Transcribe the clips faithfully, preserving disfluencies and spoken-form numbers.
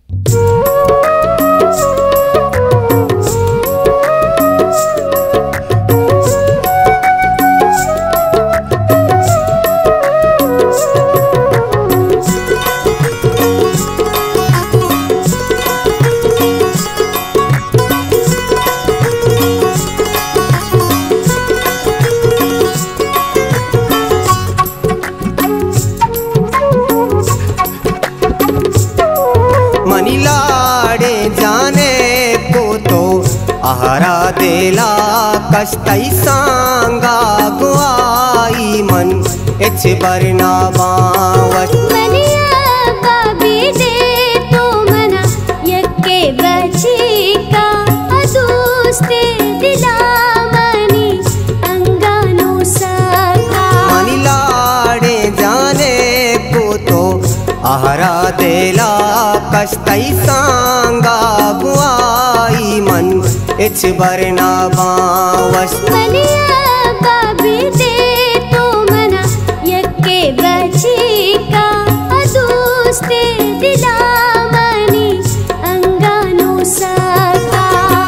आहारा देला कष्टई सांगा गुआई मन एच बरना बावट मनिया बाबी दे तो मना यक्के बची का अदूस्ते दिला मनी अंगानु सका मनी लाड़े जाने को तो आहारा देला कष्टई सांगा गुआई मन एच बरना बावश मनिया बाबी दे तो मना यक्के बची का अदूस्ते दिला मनी अंगानु सका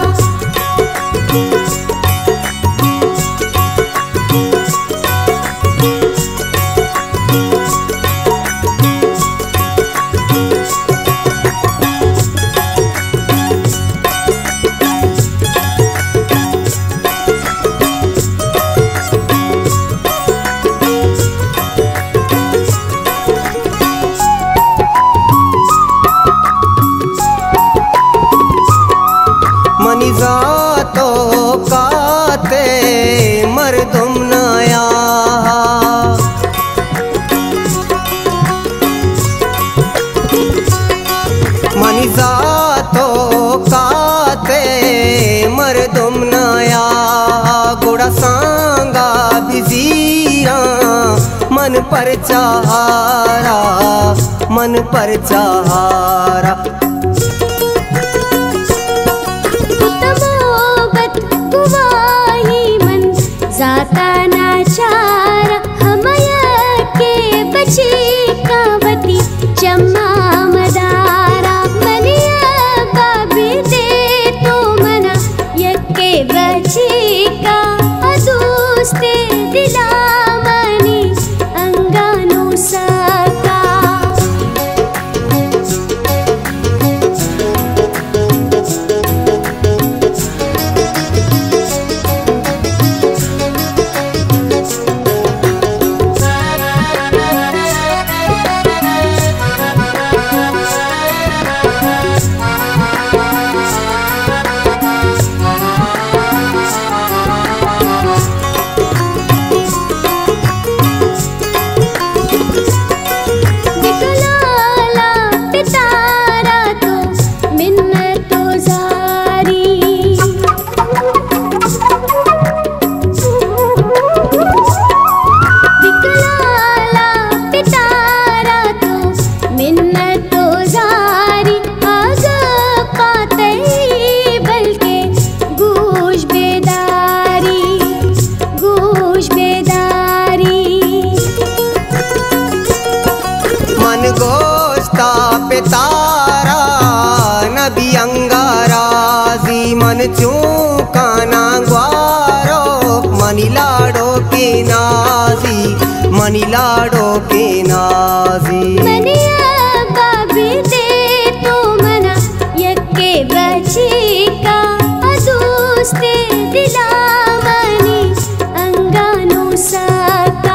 मनी जातो काते मर्दुम नया मनी जातो काते मर्दुम नया गुड़ा सांगा बिजीरा मन पर चारा मन पर चारा जाता नाचार हमया के बची कावती चम्मा मदारा मनिया बाबी दे तो मना यक्के बची का अदूस्ते दिला मनी अंगानु सका तारा नबी अंगाराजी मन चूकाना ग्वारो मनी लाडो के नाजी मनी लाडो के नाजी मनिया बाबी दे तो मना यक्के बची का अदूस्ते दिला मनी अंगानु सका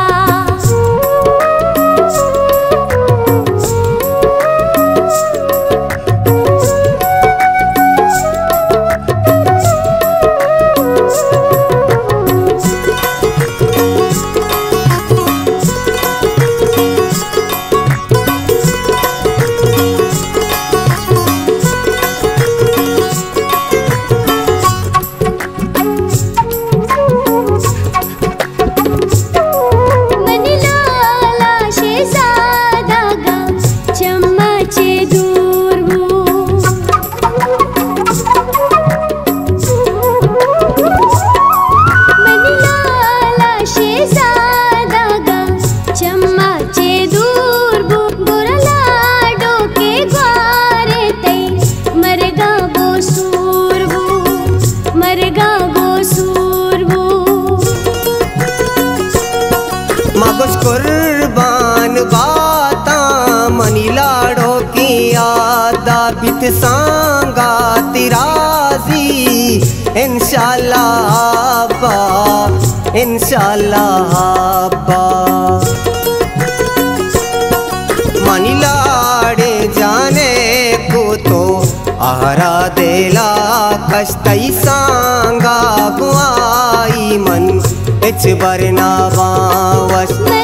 इत सांगा तिराजी इंशाल्लाह अब्बा इंशाल्लाह अब्बा मनी लाड़े जाने को तो आहरा देला कष्टई सांगा गुआई मन इच बरना बावस